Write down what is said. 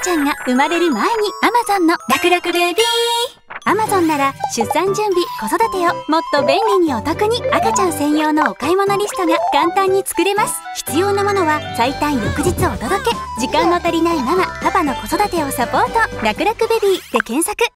ちゃんが生まれる前に Amazon のラクラクベビー。Amazon なら出産準備、子育てをもっと便利にお得に。赤ちゃん専用のお買い物リストが簡単に作れます。必要なものは最短翌日お届け。時間の足りないママ、パパの子育てをサポート。ラクラクベビーで検索。